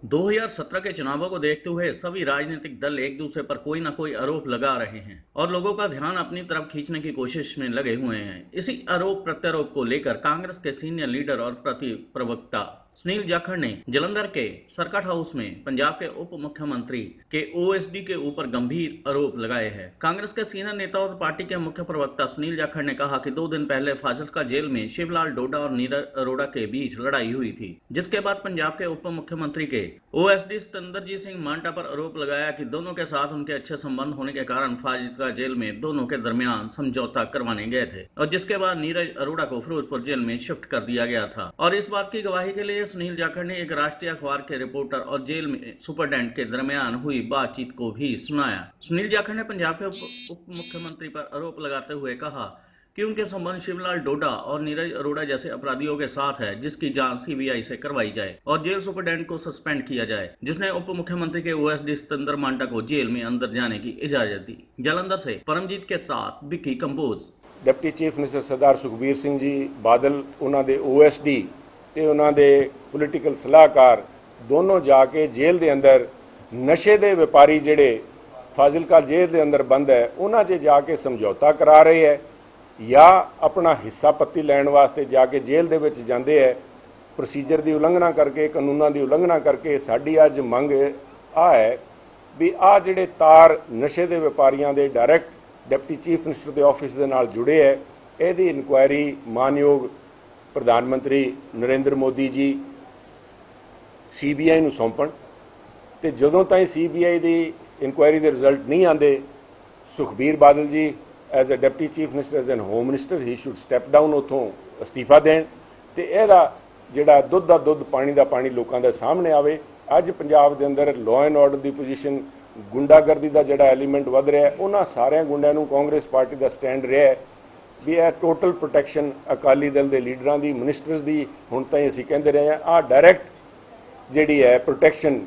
2017 के चुनावों को देखते हुए सभी राजनीतिक दल एक दूसरे पर कोई न कोई आरोप लगा रहे हैं और लोगों का ध्यान अपनी तरफ खींचने की कोशिश में लगे हुए हैं। इसी आरोप प्रत्यारोप को लेकर कांग्रेस के सीनियर लीडर और प्रवक्ता सुनील जाखड़ ने जालंधर के सर्किट हाउस में पंजाब के उप मुख्यमंत्री के ओएसडी के ऊपर गंभीर आरोप लगाए हैं। कांग्रेस के सीनियर नेता और पार्टी के मुख्य प्रवक्ता सुनील जाखड़ ने कहा कि 2 दिन पहले फाजिल्का जेल में शिवलाल डोडा और नीरज अरोड़ा के बीच लड़ाई हुई थी, जिसके बाद पंजाब के उप मुख्यमंत्री के ओएसडी सतिंदरजीत सिंह मांटा पर आरोप लगाया कि दोनों के साथ उनके अच्छे संबंध होने के कारण फाजिल्का जेल में दोनों के दरमियान समझौता करवाने गए थे और जिसके बाद नीरज अरोड़ा को फिरोजपुर जेल में शिफ्ट कर दिया गया था। और इस बात की गवाही के लिए सुनील जाखड़ ने एक राष्ट्रीय अखबार के रिपोर्टर और जेल में सुपरडेंट के दरमियान हुई बातचीत को भी सुनाया। सुनील जाखड़ ने पंजाब के उप मुख्यमंत्री पर आरोप लगाते हुए कहा कि उनके संबंध शिवलाल डोडा और नीरज अरोड़ा जैसे अपराधियों के साथ है, जिसकी जांच सीबीआई से करवाई जाए और जेल सुपरडेंट को सस्पेंड किया जाए, जिसने उप मुख्यमंत्री के ओएसडी सतिंदर मांटा को जेल में अंदर जाने की इजाजत दी। जालंधर से परमजीत के साथ Vicky Kamboj. Deputy chief minister Sardar Sukhbir Singh ji Badal उन्होंने ओएसडी ते उन्होंने पोलिटिकल सलाहकार दोनों जाके जेल के अंदर नशे के व्यापारी जिहड़े फाजिल्का जेल के अंदर बंद है उन्होंने जाके समझौता करा रहे है या अपना हिस्सा पत्ती लैण वास्ते जाके जेल दे विच जांदे है। प्रोसीजर की उलंघना करके कानूनों की उलंघना करके साडी अज मंग आ है भी आ जिहड़े तार नशे के व्यापारियों के डायरैक्ट डिप्टी चीफ मिनिस्टर के ऑफिस के नाल जुड़े है, इहदी इनकुआयरी मानयोग प्रधानमंत्री नरेंद्र मोदी जी सीबीआई नूं सौंपण ते जदों ताईं सीबीआई की इनकुआयरी के रिजल्ट नहीं आते Sukhbir Badal ji as a deputy chief minister as an home minister he should step down उतों अस्तीफा देण ते इहदा जिहड़ा दुੱਧ दा दुੱਧ पानी दा पानी लोकां दे सामने आवे। अज पंजाब दे अंदर लॉ एंड ऑर्डर की पोजीशन गुंडागर्दी का जिहड़ा एलीमेंट वध रहा है उन्हां सारे गुंडिਆਂ नूं कांग्रेस पार्टी का स्टैंड रहा है भी यह टोटल प्रोटैक्शन अकाली दल के लीडरां दी मिनिस्टर्स की हुण ताईं असीं कहंदे रहे हैं आ डायरैक्ट जिहड़ी है प्रोटैक्शन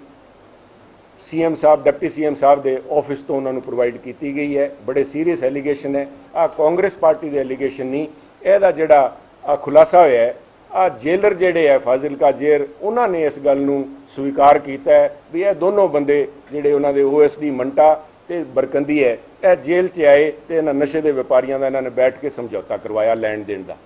सीएम साहब डिप्टी सीएम साहब के ऑफिस तो उन्होंने प्रोवाइड की गई है। बड़े सीरीयस एलीगेशन है, आ कांग्रेस पार्टी के एलीगेशन नहीं, यदा जिहड़ा आ खुलासा होया है आ जेलर जिहड़े है फाजिल्का जेल उन्होंने इस गल नूं स्वीकार किया है भी यह दोनों बंदे जिहड़े उन्हां दे ओएसडी मंटा ते बरकंदी है यह जेल च आए तो इन्हां नशे के व्यापारियों का इन्होंने बैठ के समझौता करवाया लैण देण दा।